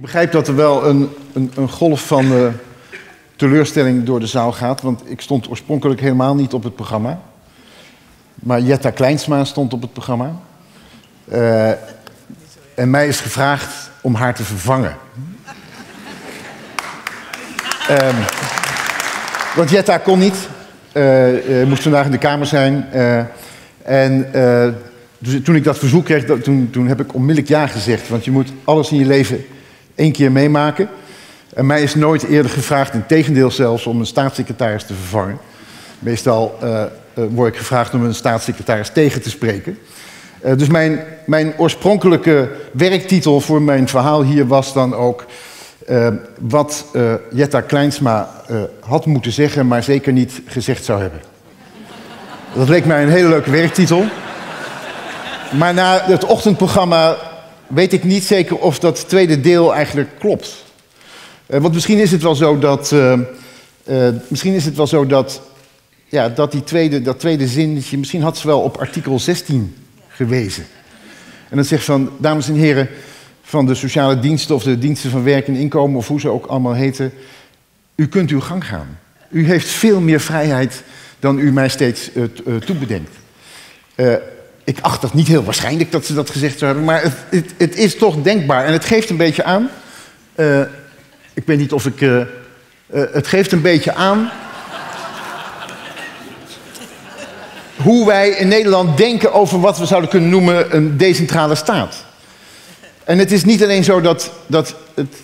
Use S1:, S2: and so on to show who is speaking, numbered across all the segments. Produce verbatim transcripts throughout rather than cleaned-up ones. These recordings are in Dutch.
S1: begrijp dat er wel een, een, een golf van uh, teleurstelling door de zaal gaat. Want ik stond oorspronkelijk helemaal niet op het programma. Maar Jetta Kleinsma stond op het programma. Uh, en mij is gevraagd om haar te vervangen. um, want Jetta kon niet. Uh, uh, moest vandaag in de Kamer zijn. Uh, en uh, dus toen ik dat verzoek kreeg, dat, toen, toen heb ik onmiddellijk ja gezegd. Want je moet alles in je leven één keer meemaken. En mij is nooit eerder gevraagd, in tegendeel zelfs, om een staatssecretaris te vervangen. Meestal uh, uh, word ik gevraagd om een staatssecretaris tegen te spreken. Uh, dus mijn, mijn oorspronkelijke werktitel voor mijn verhaal hier was dan ook uh, wat uh, Jetta Kleinsma uh, had moeten zeggen, maar zeker niet gezegd zou hebben. Dat leek mij een hele leuke werktitel. Maar na het ochtendprogramma weet ik niet zeker of dat tweede deel eigenlijk klopt. Uh, want misschien is het wel zo dat, uh, uh, misschien is het wel zo dat, ja, dat die tweede, dat tweede zinnetje, misschien had ze wel op artikel zestien gewezen. En dat zegt van, dames en heren van de sociale diensten of de diensten van werk en inkomen, of hoe ze ook allemaal heten, u kunt uw gang gaan. U heeft veel meer vrijheid dan u mij steeds uh, uh, toebedenkt. Uh, ik acht dat niet heel waarschijnlijk dat ze dat gezegd zou hebben, maar het, het, het is toch denkbaar. En het geeft een beetje aan, uh, ik weet niet of ik, uh, uh, het geeft een beetje aan hoe wij in Nederland denken over wat we zouden kunnen noemen een decentrale staat. En het is niet alleen zo dat, dat, het,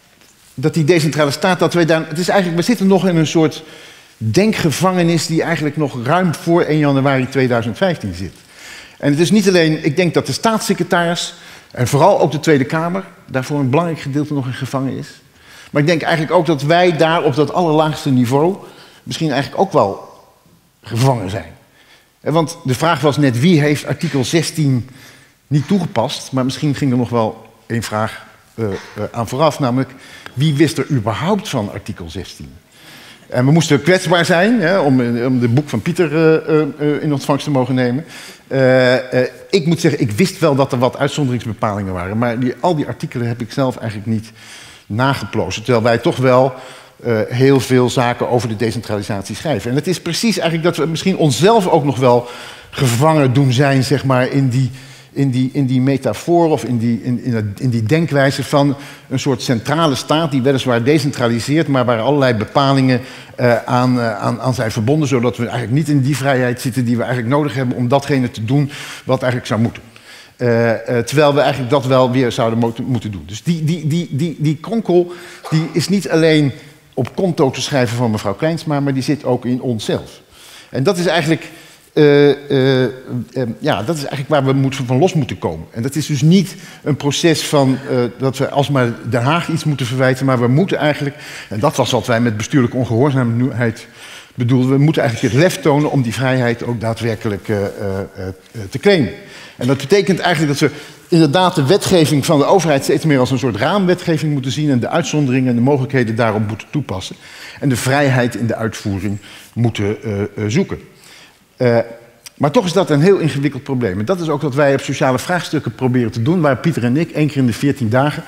S1: dat die decentrale staat, dat wij daar, het is eigenlijk, we zitten nog in een soort denkgevangenis die eigenlijk nog ruim voor één januari tweeduizend vijftien zit. En het is niet alleen, ik denk dat de staatssecretaris en vooral ook de Tweede Kamer daarvoor een belangrijk gedeelte nog in gevangen is. Maar ik denk eigenlijk ook dat wij daar op dat allerlaagste niveau misschien eigenlijk ook wel gevangen zijn. Want de vraag was net, wie heeft artikel zestien niet toegepast? Maar misschien ging er nog wel één vraag uh, uh, aan vooraf, namelijk wie wist er überhaupt van artikel zestien? En we moesten kwetsbaar zijn, hè, om, om de boek van Pieter uh, uh, in ontvangst te mogen nemen. Uh, uh, ik moet zeggen, ik wist wel dat er wat uitzonderingsbepalingen waren, maar die, al die artikelen heb ik zelf eigenlijk niet nageplozen. Terwijl wij toch wel uh, heel veel zaken over de decentralisatie schrijven. En het is precies eigenlijk dat we misschien onszelf ook nog wel gevangen doen zijn, zeg maar, in die, in die, in die metafoor of in die, in, in, het, in die denkwijze van een soort centrale staat die weliswaar decentraliseert, maar waar allerlei bepalingen uh, aan, uh, aan, aan zijn verbonden, zodat we eigenlijk niet in die vrijheid zitten die we eigenlijk nodig hebben om datgene te doen wat eigenlijk zou moeten. Uh, uh, terwijl we eigenlijk dat wel weer zouden mo- moeten doen. Dus die, die, die, die, die kronkel die is niet alleen op konto te schrijven van mevrouw Kleinsma, maar die zit ook in onszelf. En dat is eigenlijk, uh, uh, uh, ja, dat is eigenlijk waar we moeten, van los moeten komen. En dat is dus niet een proces van uh, dat we alsmaar Den Haag iets moeten verwijten, maar we moeten eigenlijk, en dat was wat wij met bestuurlijke ongehoorzaamheid bedoelden, we moeten eigenlijk het lef tonen om die vrijheid ook daadwerkelijk uh, uh, uh, te claimen. En dat betekent eigenlijk dat we inderdaad de wetgeving van de overheid steeds meer als een soort raamwetgeving moeten zien en de uitzonderingen en de mogelijkheden daarop moeten toepassen. En de vrijheid in de uitvoering moeten uh, uh, zoeken. Uh, maar toch is dat een heel ingewikkeld probleem. En dat is ook wat wij op sociale vraagstukken proberen te doen, waar Pieter en ik één keer in de veertien dagen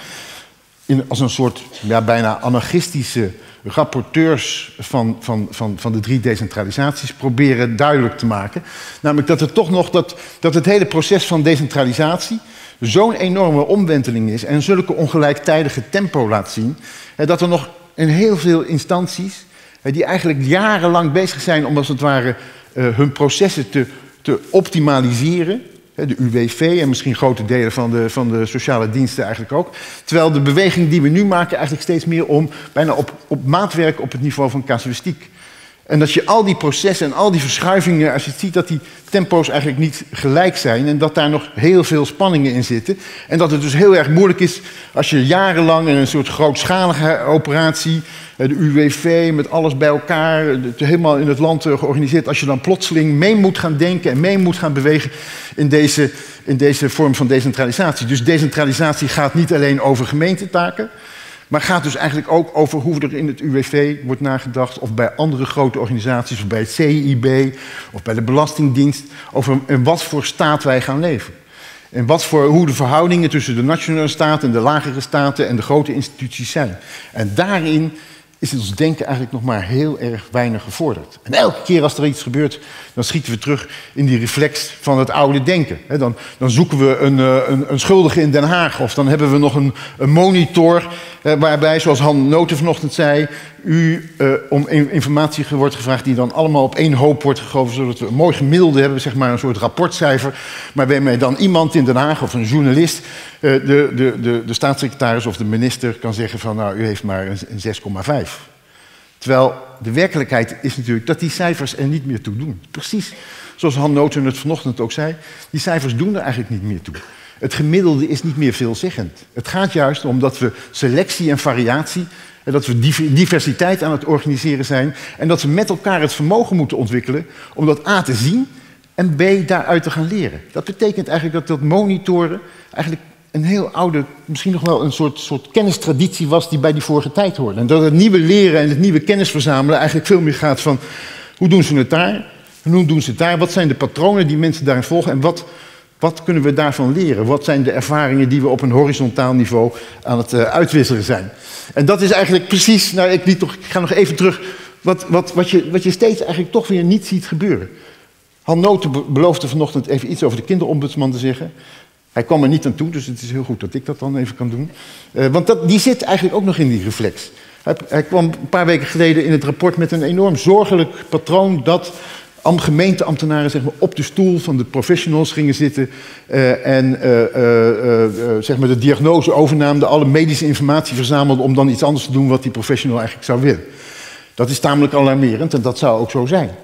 S1: in, als een soort ja, bijna anarchistische rapporteurs van, van, van, van de drie decentralisaties proberen duidelijk te maken. Namelijk dat het toch nog dat, dat het hele proces van decentralisatie zo'n enorme omwenteling is en zulke ongelijktijdige tempo laat zien, dat er nog in heel veel instanties die eigenlijk jarenlang bezig zijn om als het ware hun processen te, te optimaliseren. De U W V en misschien grote delen van de, van de sociale diensten eigenlijk ook. Terwijl de beweging die we nu maken eigenlijk steeds meer om bijna op, op maatwerk op het niveau van casuïstiek. En dat je al die processen en al die verschuivingen, als je ziet dat die tempo's eigenlijk niet gelijk zijn en dat daar nog heel veel spanningen in zitten. En dat het dus heel erg moeilijk is als je jarenlang in een soort grootschalige operatie, de U W V met alles bij elkaar, helemaal in het land georganiseerd, als je dan plotseling mee moet gaan denken en mee moet gaan bewegen in deze, in deze vorm van decentralisatie. Dus decentralisatie gaat niet alleen over gemeentetaken, maar gaat dus eigenlijk ook over hoe er in het U W V wordt nagedacht, of bij andere grote organisaties, of bij het C I B, of bij de Belastingdienst, over in wat voor staat wij gaan leven. En wat voor, hoe de verhoudingen tussen de nationale staten en de lagere staten en de grote instituties zijn. En daarin is ons denken eigenlijk nog maar heel erg weinig gevorderd. En elke keer als er iets gebeurt, dan schieten we terug in die reflex van het oude denken. Dan, dan zoeken we een, een, een schuldige in Den Haag. Of dan hebben we nog een, een monitor waarbij, zoals Han Noten vanochtend zei, u uh, om informatie wordt gevraagd die dan allemaal op één hoop wordt gegoten, zodat we een mooi gemiddelde hebben, zeg maar een soort rapportcijfer, maar waarmee dan iemand in Den Haag of een journalist uh, de, de, de, de staatssecretaris of de minister kan zeggen van nou, u heeft maar een, een zes komma vijf. Terwijl de werkelijkheid is natuurlijk dat die cijfers er niet meer toe doen. Precies zoals Han Noten het vanochtend ook zei, die cijfers doen er eigenlijk niet meer toe. Het gemiddelde is niet meer veelzeggend. Het gaat juist om dat we selectie en variatie, en dat we diversiteit aan het organiseren zijn en dat we met elkaar het vermogen moeten ontwikkelen om dat A te zien en B daaruit te gaan leren. Dat betekent eigenlijk dat dat monitoren eigenlijk een heel oude, misschien nog wel een soort, soort kennistraditie was die bij die vorige tijd hoorde. En dat het nieuwe leren en het nieuwe kennis verzamelen eigenlijk veel meer gaat van hoe doen ze het daar, hoe doen ze het daar, wat zijn de patronen die mensen daarin volgen en wat, wat kunnen we daarvan leren? Wat zijn de ervaringen die we op een horizontaal niveau aan het uh, uitwisselen zijn? En dat is eigenlijk precies, nou ik, liet toch, ik ga nog even terug, wat, wat, wat, je, wat je steeds eigenlijk toch weer niet ziet gebeuren. Han Noten be beloofde vanochtend even iets over de kinderombudsman te zeggen. Hij kwam er niet aan toe, dus het is heel goed dat ik dat dan even kan doen. Uh, want dat, die zit eigenlijk ook nog in die reflex. Hij, hij kwam een paar weken geleden in het rapport met een enorm zorgelijk patroon dat gemeenteambtenaren zeg maar, op de stoel van de professionals gingen zitten uh, en uh, uh, uh, zeg maar de diagnose overnamen, alle medische informatie verzamelden om dan iets anders te doen wat die professional eigenlijk zou willen. Dat is tamelijk alarmerend en dat zou ook zo zijn.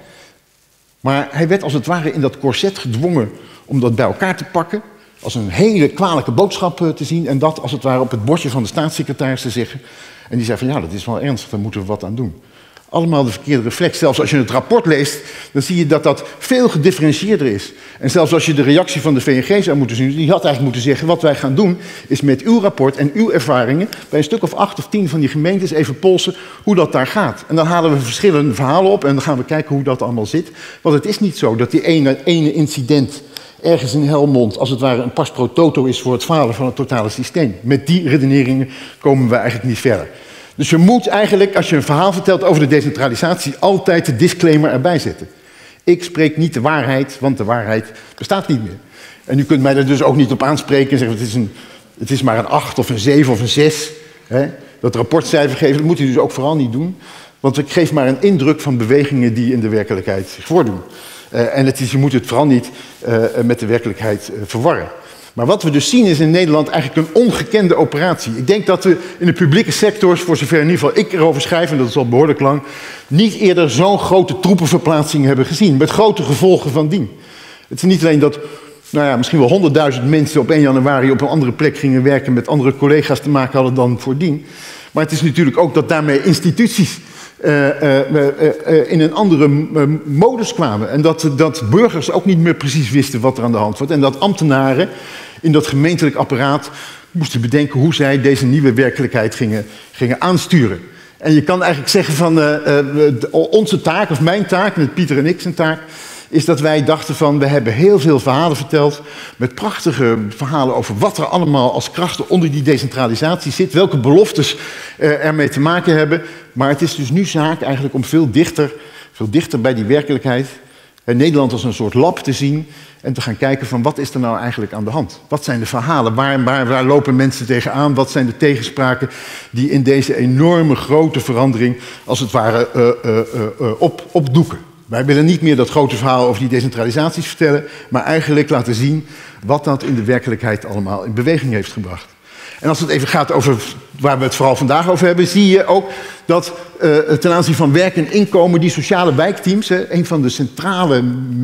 S1: Maar hij werd als het ware in dat corset gedwongen om dat bij elkaar te pakken, als een hele kwalijke boodschap te zien en dat als het ware op het bordje van de staatssecretaris te zeggen. En die zei van ja, dat is wel ernstig, daar moeten we wat aan doen. Allemaal de verkeerde reflex. Zelfs als je het rapport leest, dan zie je dat dat veel gedifferentieerder is. En zelfs als je de reactie van de V N G zou moeten zien, die had eigenlijk moeten zeggen, wat wij gaan doen, is met uw rapport en uw ervaringen, bij een stuk of acht of tien van die gemeentes even polsen hoe dat daar gaat. En dan halen we verschillende verhalen op en dan gaan we kijken hoe dat allemaal zit. Want het is niet zo dat die ene, ene incident ergens in Helmond, als het ware een pas pro toto is voor het falen van het totale systeem. Met die redeneringen komen we eigenlijk niet verder. Dus je moet eigenlijk, als je een verhaal vertelt over de decentralisatie, altijd de disclaimer erbij zetten. Ik spreek niet de waarheid, want de waarheid bestaat niet meer. En u kunt mij er dus ook niet op aanspreken en zeggen, het is, een, het is maar een acht of een zeven of een zes. Hè? Dat rapportcijfer geven, dat moet u dus ook vooral niet doen. Want ik geef maar een indruk van bewegingen die in de werkelijkheid zich voordoen. Uh, en het is, je moet het vooral niet uh, met de werkelijkheid uh, verwarren. Maar wat we dus zien is in Nederland eigenlijk een ongekende operatie. Ik denk dat we in de publieke sectors, voor zover in ieder geval ik erover schrijf, en dat is al behoorlijk lang, niet eerder zo'n grote troepenverplaatsing hebben gezien. Met grote gevolgen van dien. Het is niet alleen dat nou ja, misschien wel honderdduizend mensen op één januari op een andere plek gingen werken met andere collega's te maken hadden dan voordien. Maar het is natuurlijk ook dat daarmee instituties Uh, uh, uh, uh, in een andere uh, modus kwamen. En dat, dat burgers ook niet meer precies wisten wat er aan de hand was. En dat ambtenaren in dat gemeentelijk apparaat moesten bedenken hoe zij deze nieuwe werkelijkheid gingen, gingen aansturen. En je kan eigenlijk zeggen van uh, uh, onze taak, of mijn taak, met Pieter en ik zijn taak, is dat wij dachten van, we hebben heel veel verhalen verteld, met prachtige verhalen over wat er allemaal als krachten onder die decentralisatie zit, welke beloftes uh, ermee te maken hebben. Maar het is dus nu zaak eigenlijk om veel dichter, veel dichter bij die werkelijkheid, uh, Nederland als een soort lab te zien en te gaan kijken van wat is er nou eigenlijk aan de hand? Wat zijn de verhalen? Waar, waar, waar lopen mensen tegenaan? Wat zijn de tegenspraken die in deze enorme grote verandering als het ware uh, uh, uh, uh, op, opdoeken? Wij willen niet meer dat grote verhaal over die decentralisaties vertellen, maar eigenlijk laten zien wat dat in de werkelijkheid allemaal in beweging heeft gebracht. En als het even gaat over waar we het vooral vandaag over hebben, zie je ook dat uh, ten aanzien van werk en inkomen, die sociale wijkteams, hè, een van de centrale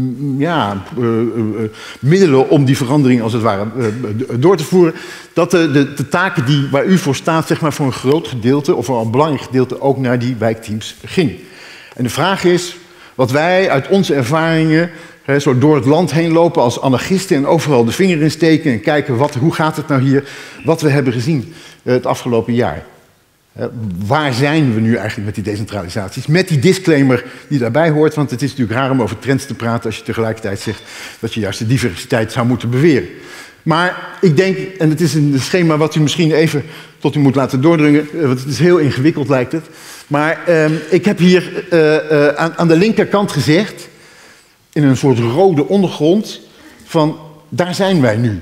S1: ja, uh, uh, middelen om die verandering als het ware uh, door te voeren, dat de, de, de taken die, waar u voor staat, zeg maar, voor een groot gedeelte, of voor een belangrijk gedeelte, ook naar die wijkteams ging. En de vraag is, wat wij uit onze ervaringen he, zo door het land heen lopen als anarchisten en overal de vinger in steken en kijken wat, hoe gaat het nou hier, wat we hebben gezien uh, het afgelopen jaar. Uh, waar zijn we nu eigenlijk met die decentralisaties? Met die disclaimer die daarbij hoort, want het is natuurlijk raar om over trends te praten als je tegelijkertijd zegt dat je juist de diversiteit zou moeten beweren. Maar ik denk, en het is een schema wat u misschien even tot u moet laten doordringen, want het is heel ingewikkeld lijkt het. Maar uh, ik heb hier uh, uh, aan, aan de linkerkant gezegd, in een soort rode ondergrond, van daar zijn wij nu.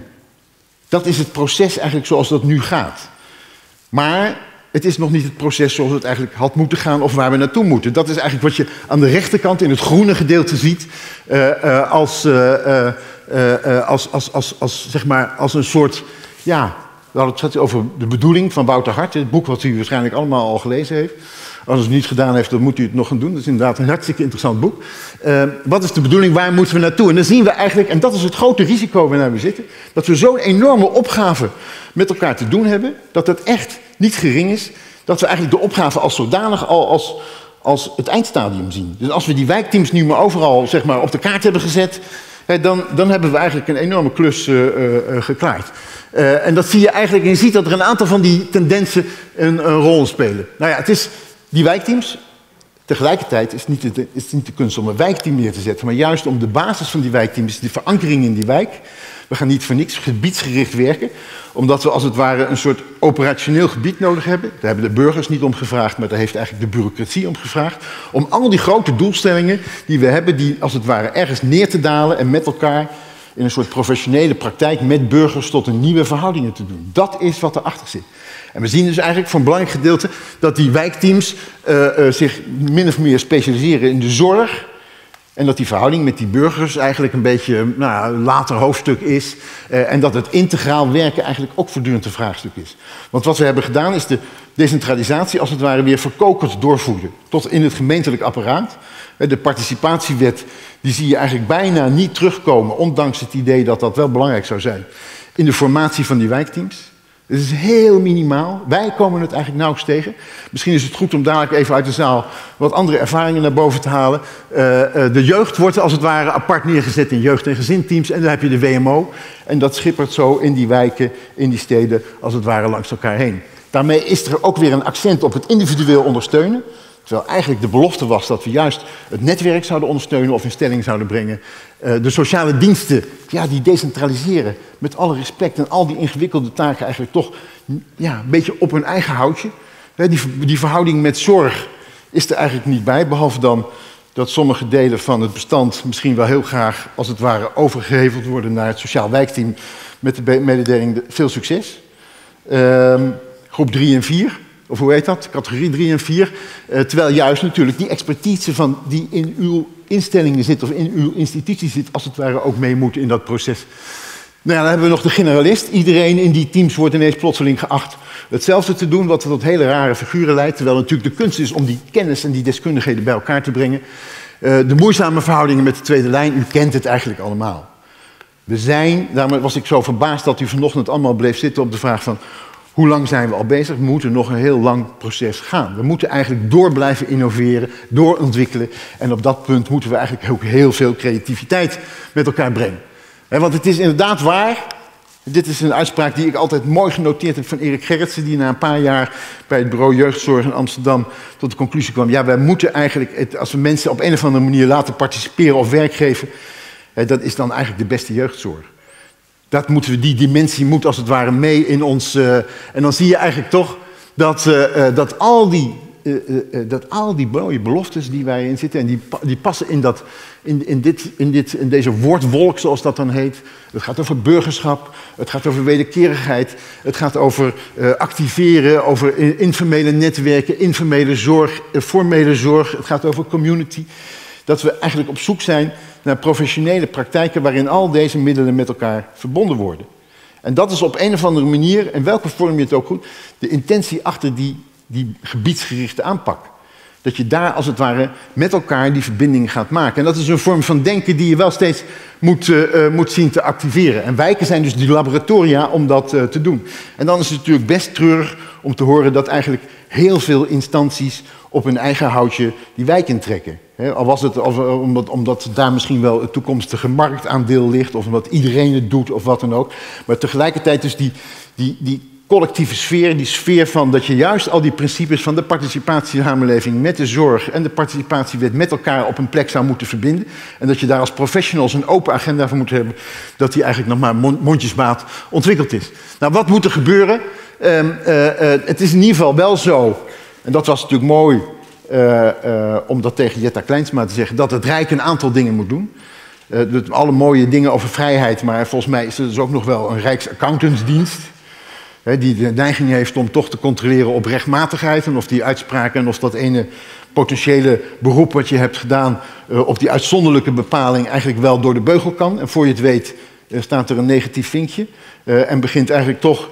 S1: Dat is het proces eigenlijk zoals dat nu gaat. Maar het is nog niet het proces zoals het eigenlijk had moeten gaan of waar we naartoe moeten. Dat is eigenlijk wat je aan de rechterkant in het groene gedeelte ziet uh, uh, als, uh, uh, uh, als, als, als, als, zeg maar, als een soort, ja, we hadden het over de bedoeling van Wouter Hart, het boek wat u waarschijnlijk allemaal al gelezen heeft. Als u het niet gedaan heeft, dan moet u het nog gaan doen. Dat is inderdaad een hartstikke interessant boek. Uh, wat is de bedoeling, waar moeten we naartoe? En dan zien we eigenlijk, en dat is het grote risico waarnaar we zitten, dat we zo'n enorme opgave met elkaar te doen hebben, dat het echt niet gering is, dat we eigenlijk de opgave als zodanig al als, als het eindstadium zien. Dus als we die wijkteams nu maar overal zeg maar, op de kaart hebben gezet, hè, dan, dan hebben we eigenlijk een enorme klus uh, uh, geklaard. Uh, en dat zie je eigenlijk, en je ziet dat er een aantal van die tendensen een, een rol spelen. Nou ja, het is die wijkteams. Tegelijkertijd is het, niet de, is het niet de kunst om een wijkteam neer te zetten, maar juist om de basis van die wijkteams, de verankering in die wijk. We gaan niet voor niks gebiedsgericht werken, omdat we als het ware een soort operationeel gebied nodig hebben. Daar hebben de burgers niet om gevraagd, maar daar heeft eigenlijk de bureaucratie om gevraagd. Om al die grote doelstellingen die we hebben, die als het ware ergens neer te dalen en met elkaar in een soort professionele praktijk met burgers tot een nieuwe verhoudingen te doen. Dat is wat erachter zit. En we zien dus eigenlijk voor een belangrijk gedeelte dat die wijkteams uh, uh, zich min of meer specialiseren in de zorg. En dat die verhouding met die burgers eigenlijk een beetje nou, een later hoofdstuk is. Uh, en dat het integraal werken eigenlijk ook voortdurend een vraagstuk is. Want wat we hebben gedaan is de decentralisatie als het ware weer verkokerd doorvoeren. Tot in het gemeentelijk apparaat. De participatiewet die zie je eigenlijk bijna niet terugkomen. Ondanks het idee dat dat wel belangrijk zou zijn. In de formatie van die wijkteams. Het is heel minimaal. Wij komen het eigenlijk nauwelijks tegen. Misschien is het goed om dadelijk even uit de zaal wat andere ervaringen naar boven te halen. Uh, uh, de jeugd wordt als het ware apart neergezet in jeugd- en gezinteams. En dan heb je de W M O. En dat schippert zo in die wijken, in die steden, als het ware langs elkaar heen. Daarmee is er ook weer een accent op het individueel ondersteunen. Terwijl eigenlijk de belofte was dat we juist het netwerk zouden ondersteunen of in stelling zouden brengen. Uh, de sociale diensten, ja, die decentraliseren met alle respect en al die ingewikkelde taken eigenlijk toch ja, een beetje op hun eigen houtje. Uh, die, die verhouding met zorg is er eigenlijk niet bij, behalve dan dat sommige delen van het bestand misschien wel heel graag als het ware overgeheveld worden naar het sociaal wijkteam met de mededeling de, veel succes. Uh, groep drie en vier. Of hoe heet dat? Categorie drie en vier. Uh, terwijl juist natuurlijk die expertise van die in uw instellingen zit of in uw institutie zit, als het ware ook mee moet in dat proces. Nou ja, dan hebben we nog de generalist. Iedereen in die teams wordt ineens plotseling geacht hetzelfde te doen, wat tot hele rare figuren leidt. Terwijl natuurlijk de kunst is om die kennis en die deskundigheden bij elkaar te brengen. Uh, de moeizame verhoudingen met de tweede lijn, u kent het eigenlijk allemaal. We zijn, daarom was ik zo verbaasd dat u vanochtend allemaal bleef zitten op de vraag van hoe lang zijn we al bezig? We moeten nog een heel lang proces gaan. We moeten eigenlijk door blijven innoveren, doorontwikkelen. En op dat punt moeten we eigenlijk ook heel veel creativiteit met elkaar brengen. Want het is inderdaad waar. Dit is een uitspraak die ik altijd mooi genoteerd heb van Erik Gerritsen, die na een paar jaar bij het bureau Jeugdzorg in Amsterdam tot de conclusie kwam, ja, wij moeten eigenlijk, als we mensen op een of andere manier laten participeren of werk geven, dat is dan eigenlijk de beste jeugdzorg. Dat moeten we, die dimensie moet als het ware mee in ons. Uh, en dan zie je eigenlijk toch dat, uh, uh, dat, al, die, uh, uh, dat al die mooie beloftes die wij in zitten, en die, die passen in, dat, in, in, dit, in, dit, in deze woordwolk, zoals dat dan heet. Het gaat over burgerschap, het gaat over wederkerigheid, het gaat over uh, activeren, over informele netwerken, informele zorg, uh, formele zorg, het gaat over community. Dat we eigenlijk op zoek zijn naar professionele praktijken waarin al deze middelen met elkaar verbonden worden. En dat is op een of andere manier, in welke vorm je het ook goed, de intentie achter die, die gebiedsgerichte aanpak. Dat je daar als het ware met elkaar die verbinding gaat maken. En dat is een vorm van denken die je wel steeds moet, uh, moet zien te activeren. En wijken zijn dus die laboratoria om dat uh, te doen. En dan is het natuurlijk best treurig om te horen dat eigenlijk heel veel instanties op hun eigen houtje die wijk intrekken. He, al was het of, omdat, omdat daar misschien wel het toekomstige marktaandeel ligt, of omdat iedereen het doet of wat dan ook. Maar tegelijkertijd dus die, die, die collectieve sfeer, die sfeer van dat je juist al die principes van de participatiesamenleving met de zorg en de participatiewet met elkaar op een plek zou moeten verbinden. En dat je daar als professionals een open agenda voor moet hebben, dat die eigenlijk nog maar mondjesmaat ontwikkeld is. Nou, wat moet er gebeuren? Uh, uh, uh, het is in ieder geval wel zo, en dat was natuurlijk mooi uh, uh, om dat tegen Jetta Kleinsma te zeggen, dat het Rijk een aantal dingen moet doen. Uh, alle mooie dingen over vrijheid, maar volgens mij is er dus ook nog wel een Rijksaccountantsdienst. He, die de neiging heeft om toch te controleren op rechtmatigheid en of die uitspraken en of dat ene potentiële beroep wat je hebt gedaan uh, op die uitzonderlijke bepaling eigenlijk wel door de beugel kan. En voor je het weet uh, staat er een negatief vinkje uh, en begint eigenlijk toch,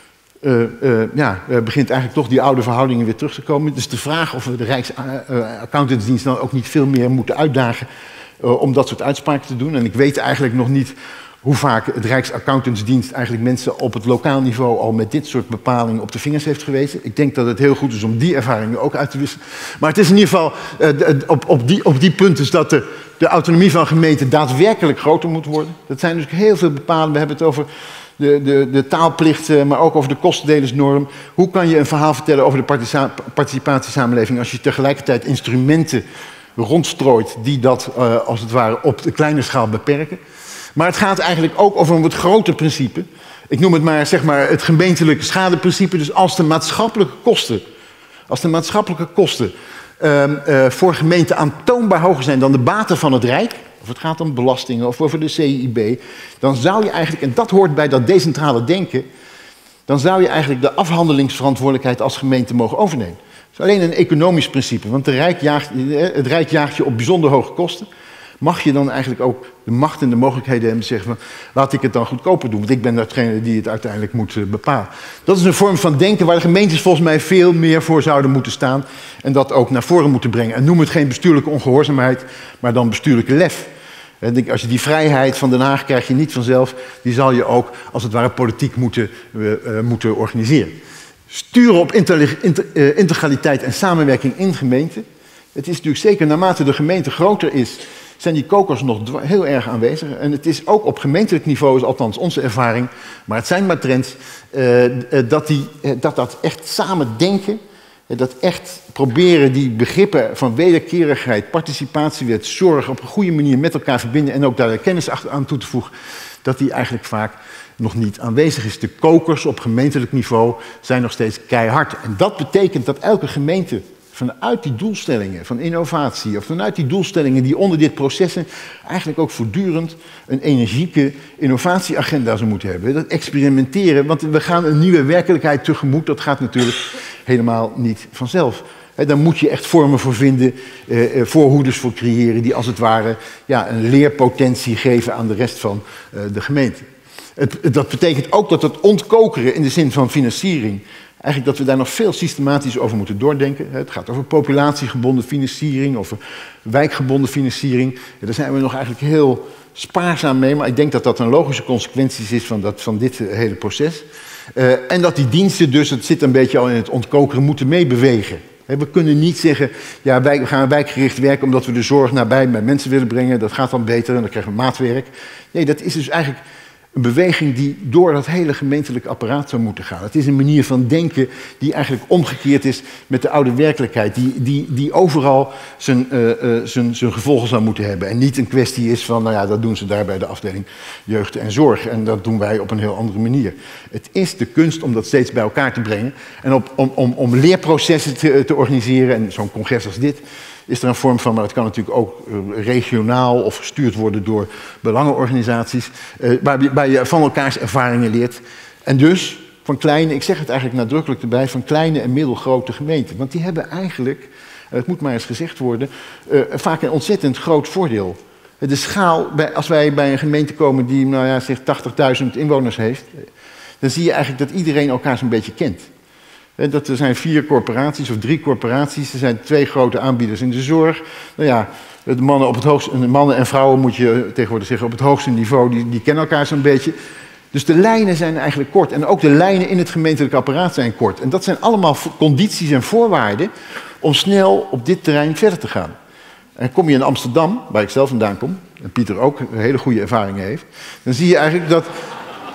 S1: uh, uh, ja, uh, begint eigenlijk toch die oude verhoudingen weer terug te komen. Dus de vraag of we de Rijksaccountantsdienst dan ook niet veel meer moeten uitdagen uh, om dat soort uitspraken te doen. En ik weet eigenlijk nog niet hoe vaak het Rijksaccountantsdienst eigenlijk mensen op het lokaal niveau al met dit soort bepalingen op de vingers heeft gewezen. Ik denk dat het heel goed is om die ervaringen ook uit te wisselen. Maar het is in ieder geval uh, op, op, die, op die punt is dat de, de autonomie van gemeenten daadwerkelijk groter moet worden. Dat zijn dus heel veel bepalingen. We hebben het over de, de, de taalplicht, maar ook over de kostendelersnorm. Hoe kan je een verhaal vertellen over de participatiesamenleving als je tegelijkertijd instrumenten rondstrooit die dat uh, als het ware op de kleine schaal beperken? Maar het gaat eigenlijk ook over een wat groter principe. Ik noem het maar, zeg maar het gemeentelijke schadeprincipe. Dus als de maatschappelijke kosten, als de maatschappelijke kosten uh, uh, voor gemeenten aantoonbaar hoger zijn dan de baten van het Rijk, of het gaat om belastingen of over de C I B, dan zou je eigenlijk, en dat hoort bij dat decentrale denken, dan zou je eigenlijk de afhandelingsverantwoordelijkheid als gemeente mogen overnemen. Dat is alleen een economisch principe, want de Rijk jaagt, het Rijk jaagt je op bijzonder hoge kosten. Mag je dan eigenlijk ook de macht en de mogelijkheden hebben te zeggen van laat ik het dan goedkoper doen, want ik ben degene die het uiteindelijk moet uh, bepalen. Dat is een vorm van denken waar de gemeentes volgens mij veel meer voor zouden moeten staan en dat ook naar voren moeten brengen. En noem het geen bestuurlijke ongehoorzaamheid, maar dan bestuurlijke lef. En als je die vrijheid van Den Haag krijg je niet vanzelf, die zal je ook als het ware politiek moeten, uh, uh, moeten organiseren. Sturen op inter, inter, uh, integraliteit en samenwerking in gemeenten. Het is natuurlijk zeker naarmate de gemeente groter is, zijn die kokers nog heel erg aanwezig. En het is ook op gemeentelijk niveau, is althans onze ervaring, maar het zijn maar trends, uh, dat, die, uh, dat dat echt samen denken, uh, dat echt proberen die begrippen van wederkerigheid, participatiewet, zorg op een goede manier met elkaar verbinden en ook daar kennis aan toe te voegen, dat die eigenlijk vaak nog niet aanwezig is. De kokers op gemeentelijk niveau zijn nog steeds keihard. En dat betekent dat elke gemeente vanuit die doelstellingen van innovatie, of vanuit die doelstellingen die onder dit proces zijn, eigenlijk ook voortdurend een energieke innovatieagenda zou moeten hebben. Dat experimenteren, want we gaan een nieuwe werkelijkheid tegemoet, dat gaat natuurlijk helemaal niet vanzelf. He, daar moet je echt vormen voor vinden, eh, voorhoeders voor creëren, die als het ware ja, een leerpotentie geven aan de rest van eh, de gemeente. Het, dat betekent ook dat het ontkokeren in de zin van financiering, eigenlijk dat we daar nog veel systematisch over moeten doordenken. Het gaat over populatiegebonden financiering, over wijkgebonden financiering. Daar zijn we nog eigenlijk heel spaarzaam mee, maar ik denk dat dat een logische consequentie is van, dat, van dit hele proces. Uh, en dat die diensten dus, het zit een beetje al in het ontkokeren, moeten meebewegen. We kunnen niet zeggen, ja, wij gaan wijkgericht werken omdat we de zorg nabij bij mensen willen brengen. Dat gaat dan beter en dan krijgen we maatwerk. Nee, dat is dus eigenlijk een beweging die door dat hele gemeentelijk apparaat zou moeten gaan. Het is een manier van denken die eigenlijk omgekeerd is met de oude werkelijkheid. Die, die, die overal zijn, uh, uh, zijn, zijn gevolgen zou moeten hebben. En niet een kwestie is van, nou ja, dat doen ze daar bij de afdeling jeugd en zorg. En dat doen wij op een heel andere manier. Het is de kunst om dat steeds bij elkaar te brengen. En op, om, om, om leerprocessen te, te organiseren. En zo'n congres als dit is er een vorm van, maar het kan natuurlijk ook uh, regionaal of gestuurd worden door belangenorganisaties, uh, waarbij je van elkaars ervaringen leert. En dus van kleine, ik zeg het eigenlijk nadrukkelijk erbij, van kleine en middelgrote gemeenten. Want die hebben eigenlijk, uh, het moet maar eens gezegd worden, uh, vaak een ontzettend groot voordeel. De schaal, bij, als wij bij een gemeente komen die nou ja, zeg tachtigduizend inwoners heeft, dan zie je eigenlijk dat iedereen elkaar zo'n beetje kent. Dat er zijn vier corporaties of drie corporaties. Er zijn twee grote aanbieders in de zorg. Nou ja, de mannen, op het hoogste, de mannen en vrouwen moet je tegenwoordig zeggen op het hoogste niveau, die, die kennen elkaar zo'n beetje. Dus de lijnen zijn eigenlijk kort. En ook de lijnen in het gemeentelijk apparaat zijn kort. En dat zijn allemaal condities en voorwaarden om snel op dit terrein verder te gaan. En kom je in Amsterdam, waar ik zelf vandaan kom, en Pieter ook een hele goede ervaringen heeft, dan zie je eigenlijk dat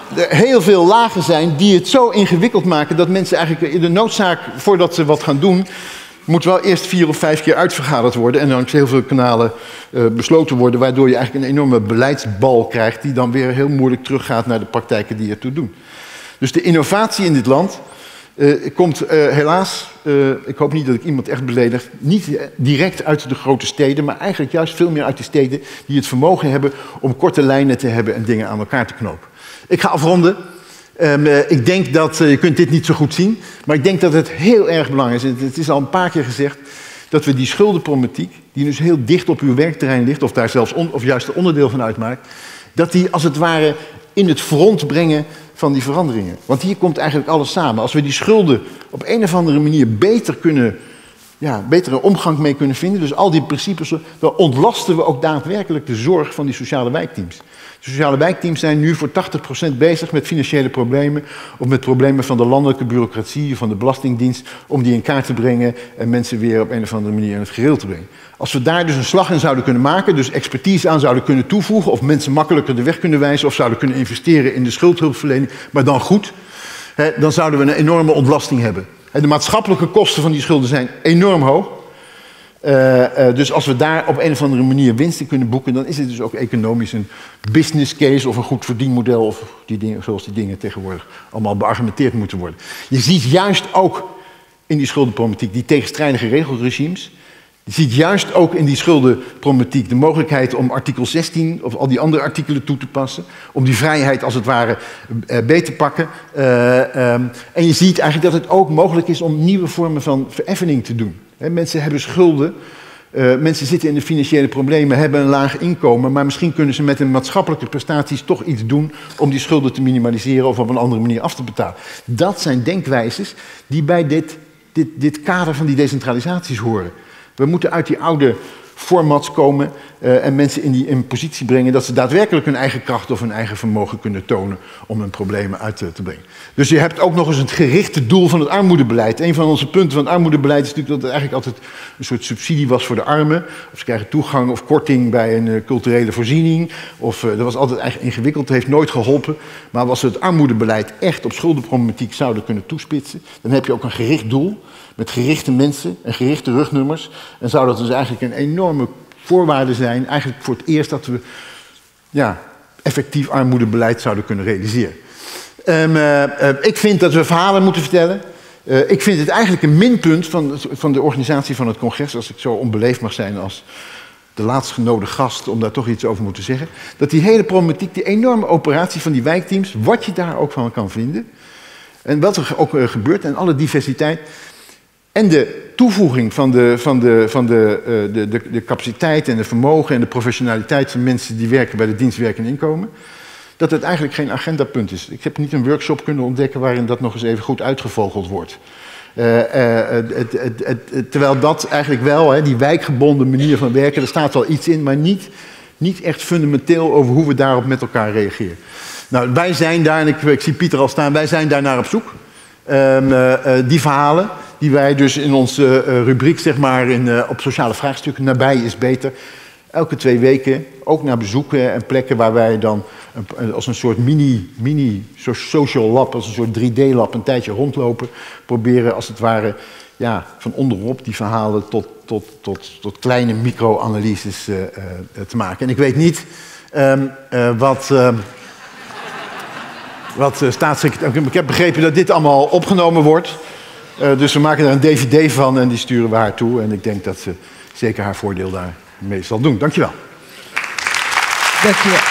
S1: er heel veel lagen zijn die het zo ingewikkeld maken dat mensen eigenlijk in de noodzaak, voordat ze wat gaan doen, moet wel eerst vier of vijf keer uitvergaderd worden en langs heel veel kanalen uh, besloten worden, waardoor je eigenlijk een enorme beleidsbal krijgt die dan weer heel moeilijk teruggaat naar de praktijken die ertoe doen. Dus de innovatie in dit land uh, komt uh, helaas, uh, ik hoop niet dat ik iemand echt beledig, niet direct uit de grote steden, maar eigenlijk juist veel meer uit de steden die het vermogen hebben om korte lijnen te hebben en dingen aan elkaar te knopen. Ik ga afronden. Um, uh, ik denk dat, uh, je kunt dit niet zo goed zien, maar ik denk dat het heel erg belangrijk is. Het is al een paar keer gezegd dat we die schuldenproblematiek, die dus heel dicht op uw werkterrein ligt, of daar zelfs on, of juist een onderdeel van uitmaakt, dat die als het ware in het front brengen van die veranderingen. Want hier komt eigenlijk alles samen. Als we die schulden op een of andere manier beter kunnen, ja, betere omgang mee kunnen vinden, dus al die principes, dan ontlasten we ook daadwerkelijk de zorg van die sociale wijkteams. De sociale wijkteams zijn nu voor tachtig procent bezig met financiële problemen of met problemen van de landelijke bureaucratie, van de Belastingdienst, om die in kaart te brengen en mensen weer op een of andere manier in het gereel te brengen. Als we daar dus een slag in zouden kunnen maken, dus expertise aan zouden kunnen toevoegen of mensen makkelijker de weg kunnen wijzen of zouden kunnen investeren in de schuldhulpverlening, maar dan goed, hè, dan zouden we een enorme ontlasting hebben. De maatschappelijke kosten van die schulden zijn enorm hoog. Uh, uh, dus als we daar op een of andere manier winsten kunnen boeken, dan is het dus ook economisch een business case of een goed verdienmodel, of die dingen, zoals die dingen tegenwoordig allemaal beargumenteerd moeten worden. Je ziet juist ook in die schuldenproblematiek die tegenstrijdige regelregimes. Je ziet juist ook in die schuldenproblematiek de mogelijkheid om artikel zestien of al die andere artikelen toe te passen. Om die vrijheid als het ware uh, beter te pakken. Uh, um, en je ziet eigenlijk dat het ook mogelijk is om nieuwe vormen van vereffening te doen. He, mensen hebben schulden, uh, mensen zitten in de financiële problemen, hebben een laag inkomen, maar misschien kunnen ze met hun maatschappelijke prestaties toch iets doen om die schulden te minimaliseren of op een andere manier af te betalen. Dat zijn denkwijzes die bij dit, dit, dit kader van die decentralisaties horen. We moeten uit die oude formats komen uh, en mensen in die in positie brengen dat ze daadwerkelijk hun eigen kracht of hun eigen vermogen kunnen tonen om hun problemen uit te, te brengen. Dus je hebt ook nog eens het gerichte doel van het armoedebeleid. Een van onze punten van het armoedebeleid is natuurlijk dat het eigenlijk altijd een soort subsidie was voor de armen. Of ze krijgen toegang of korting bij een uh, culturele voorziening. Of uh, dat was altijd eigenlijk ingewikkeld, het heeft nooit geholpen. Maar als we het armoedebeleid echt op schuldenproblematiek zouden kunnen toespitsen, dan heb je ook een gericht doel. Met gerichte mensen en gerichte rugnummers. En zou dat dus eigenlijk een enorme voorwaarde zijn, eigenlijk voor het eerst dat we ja, effectief armoedebeleid zouden kunnen realiseren. Um, uh, uh, ik vind dat we verhalen moeten vertellen. Uh, ik vind het eigenlijk een minpunt van, van de organisatie van het congres, als ik zo onbeleefd mag zijn als de laatstgenode gast, om daar toch iets over moeten zeggen, dat die hele problematiek, die enorme operatie van die wijkteams, wat je daar ook van kan vinden, en wat er ook uh, gebeurt, en alle diversiteit, en de toevoeging van, de, van, de, van de, uh, de, de, de capaciteit en de vermogen en de professionaliteit van mensen die werken bij de dienst werk en inkomen, dat het eigenlijk geen agendapunt is. Ik heb niet een workshop kunnen ontdekken waarin dat nog eens even goed uitgevogeld wordt. Uh, uh, het, het, het, het, terwijl dat eigenlijk wel, hè, die wijkgebonden manier van werken, er staat wel iets in, maar niet, niet echt fundamenteel over hoe we daarop met elkaar reageren. Nou, wij zijn daar, en ik, ik zie Pieter al staan, wij zijn daar naar op zoek. Um, uh, uh, die verhalen die wij dus in onze uh, rubriek, zeg maar, in, uh, op sociale vraagstukken, nabij is beter, elke twee weken ook naar bezoeken en plekken waar wij dan een, als een soort mini, mini social lab, als een soort drie D lab, een tijdje rondlopen, proberen als het ware ja, van onderop die verhalen tot, tot, tot, tot kleine micro-analyses uh, uh, te maken. En ik weet niet um, uh, wat... Uh, Wat uh, staatssecretaris. Ik heb begrepen dat dit allemaal opgenomen wordt. Uh, dus we maken er een D V D van en die sturen we haar toe. En ik denk dat ze zeker haar voordeel daarmee zal doen. Dankjewel.
S2: Dankjewel.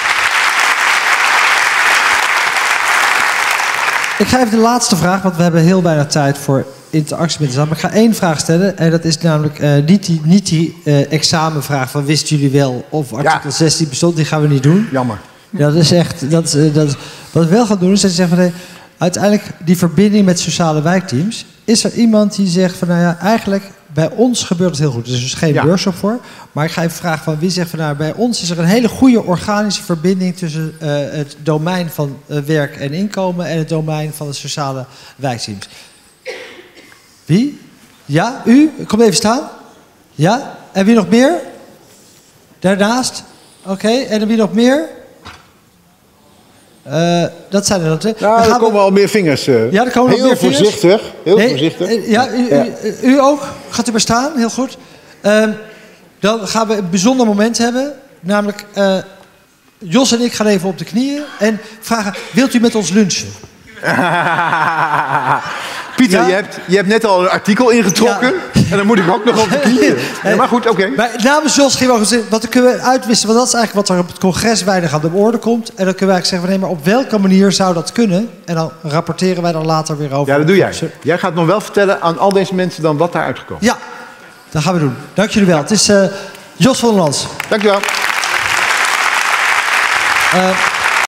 S2: Ik ga even de laatste vraag, want we hebben heel weinig tijd voor interactie met de zaal. Maar ik ga één vraag stellen. En dat is namelijk uh, niet die, niet die uh, examenvraag van wisten jullie wel of artikel ja. zestien bestond. Die gaan we niet doen.
S1: Jammer.
S2: Ja, dat is echt... Dat, dat, wat we wel gaan doen is dat je zegt van... Hey, uiteindelijk die verbinding met sociale wijkteams... Is er iemand die zegt van... Nou ja, eigenlijk bij ons gebeurt het heel goed. Er is dus geen ja. workshop voor. Maar ik ga even vragen van wie zegt van... Nou, bij ons is er een hele goede organische verbinding... tussen uh, het domein van uh, werk en inkomen... en het domein van de sociale wijkteams. Wie? Ja, u? Kom even staan. Ja? En wie nog meer? Daarnaast? Oké, okay. En wie nog meer? Uh, dat zijn er dan twee.
S1: Nou,
S2: dan
S1: er komen we... al meer vingers. Uh.
S2: Ja, er komen
S1: heel
S2: nog meer vingers.
S1: voorzichtig. Heel
S2: nee,
S1: voorzichtig.
S2: Ja, u, ja. U, u ook. Gaat u maar staan. Heel goed. Uh, dan gaan we een bijzonder moment hebben. Namelijk, uh, Jos en ik gaan even op de knieën en vragen, wilt u met ons lunchen?
S1: Pieter,
S2: ja?
S1: je, hebt, je hebt net al een artikel ingetrokken. Ja. En dan moet ik ook nog op de knieën. Ja, maar goed, oké. Okay.
S2: Namens Jos gaan we ook zeggen, wat dan kunnen we uitwisselen. Want dat is eigenlijk wat er op het congres weinig aan de orde komt. En dan kunnen wij eigenlijk zeggen, nee, maar op welke manier zou dat kunnen? En dan rapporteren wij dan later weer over.
S1: Ja, dat doe jij. Jij gaat nog wel vertellen aan al deze mensen dan wat daar uitgekomen is.
S2: Ja, dat gaan we doen. Dank jullie wel. Het is uh, Jos van der Lans.
S1: Dank je wel.
S2: Uh,